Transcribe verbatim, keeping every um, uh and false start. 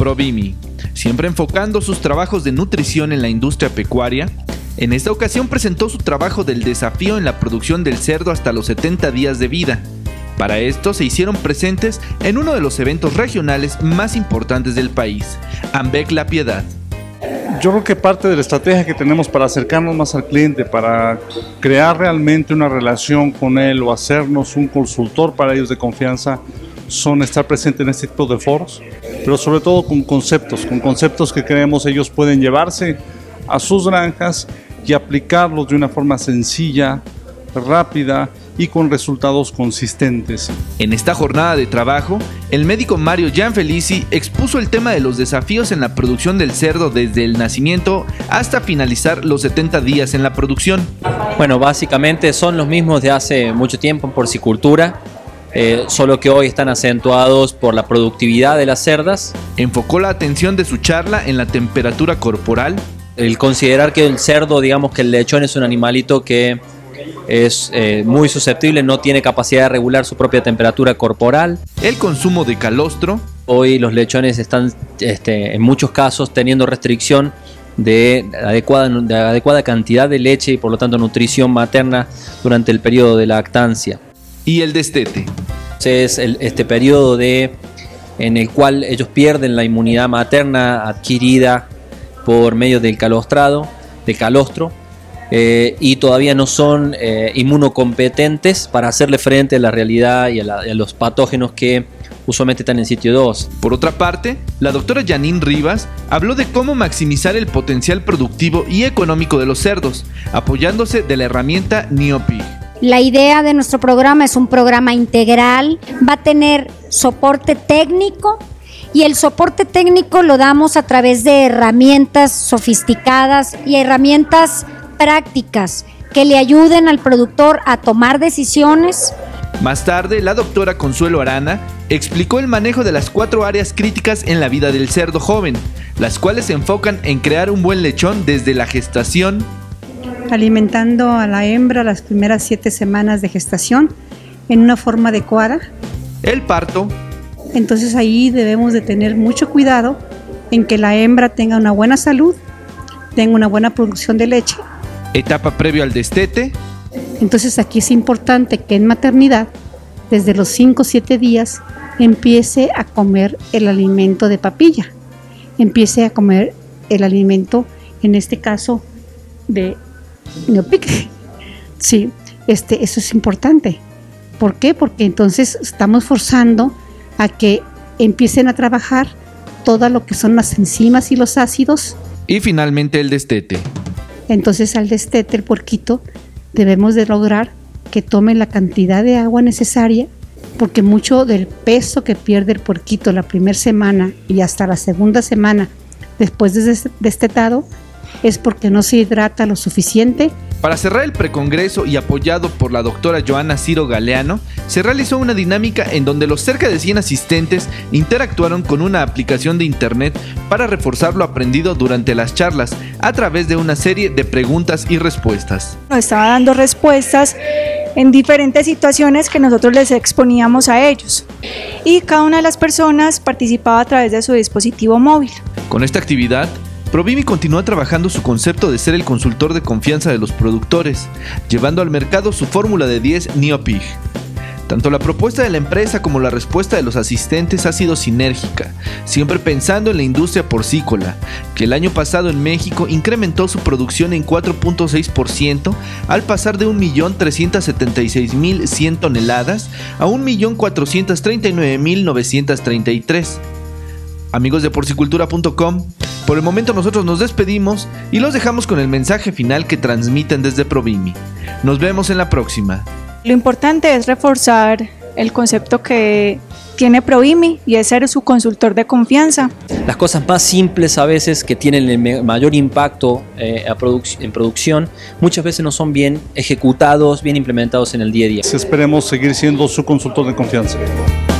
Provimi, siempre enfocando sus trabajos de nutrición en la industria pecuaria. En esta ocasión presentó su trabajo del desafío en la producción del cerdo hasta los setenta días de vida. Para esto se hicieron presentes en uno de los eventos regionales más importantes del país, AMBEC La Piedad. Yo creo que parte de la estrategia que tenemos para acercarnos más al cliente, para crear realmente una relación con él o hacernos un consultor para ellos de confianza, son estar presentes en este tipo de foros, pero sobre todo con conceptos, con conceptos que creemos ellos pueden llevarse a sus granjas y aplicarlos de una forma sencilla, rápida y con resultados consistentes. En esta jornada de trabajo, el médico Mario Gianfelici expuso el tema de los desafíos en la producción del cerdo desde el nacimiento hasta finalizar los setenta días en la producción. Bueno, básicamente son los mismos de hace mucho tiempo en porcicultura, eh, solo que hoy están acentuados por la productividad de las cerdas. Enfocó la atención de su charla en la temperatura corporal. El considerar que el cerdo, digamos que el lechón es un animalito que es eh, muy susceptible, no tiene capacidad de regular su propia temperatura corporal. El consumo de calostro. Hoy los lechones están este, en muchos casos teniendo restricción de adecuada, de adecuada cantidad de leche y por lo tanto nutrición materna durante el periodo de lactancia. Y el destete. Es el, este periodo de, en el cual ellos pierden la inmunidad materna adquirida por medio del calostrado, del calostro. Eh, y todavía no son eh, inmunocompetentes para hacerle frente a la realidad y a, la, a los patógenos que usualmente están en sitio dos. Por otra parte, la doctora Janine Rivas habló de cómo maximizar el potencial productivo y económico de los cerdos, apoyándose de la herramienta NeoPig. La idea de nuestro programa es un programa integral, va a tener soporte técnico, y el soporte técnico lo damos a través de herramientas sofisticadas y herramientas prácticas que le ayuden al productor a tomar decisiones. Más tarde, la doctora Consuelo Arana explicó el manejo de las cuatro áreas críticas en la vida del cerdo joven, las cuales se enfocan en crear un buen lechón desde la gestación, alimentando a la hembra las primeras siete semanas de gestación en una forma adecuada, el parto. Entonces ahí debemos de tener mucho cuidado en que la hembra tenga una buena salud, tenga una buena producción de leche. Etapa previo al destete. Entonces aquí es importante que en maternidad, desde los cinco o siete días, empiece a comer el alimento de papilla, empiece a comer el alimento, en este caso, de NeoPig. Sí, este, eso es importante. ¿Por qué? Porque entonces estamos forzando a que empiecen a trabajar todo lo que son las enzimas y los ácidos. Y finalmente el destete. Entonces al destete, el puerquito, debemos de lograr que tome la cantidad de agua necesaria, porque mucho del peso que pierde el puerquito la primera semana y hasta la segunda semana después de destetado es porque no se hidrata lo suficiente. Para cerrar el precongreso y apoyado por la doctora Joana Ciro Galeano, se realizó una dinámica en donde los cerca de cien asistentes interactuaron con una aplicación de internet para reforzar lo aprendido durante las charlas a través de una serie de preguntas y respuestas. Nos estaba dando respuestas en diferentes situaciones que nosotros les exponíamos a ellos y cada una de las personas participaba a través de su dispositivo móvil. Con esta actividad, Provimi continúa trabajando su concepto de ser el consultor de confianza de los productores, llevando al mercado su fórmula de diez NeoPig. Tanto la propuesta de la empresa como la respuesta de los asistentes ha sido sinérgica, siempre pensando en la industria porcícola, que el año pasado en México incrementó su producción en cuatro punto seis por ciento al pasar de un millón trescientos setenta y seis mil cien toneladas a un millón cuatrocientos treinta y nueve mil novecientos treinta y tres. Amigos de porcicultura punto com, por el momento nosotros nos despedimos y los dejamos con el mensaje final que transmiten desde Provimi. Nos vemos en la próxima. Lo importante es reforzar el concepto que tiene Provimi y es ser su consultor de confianza. Las cosas más simples a veces que tienen el mayor impacto eh, a produc- en producción muchas veces no son bien ejecutados, bien implementados en el día a día. Esperemos seguir siendo su consultor de confianza.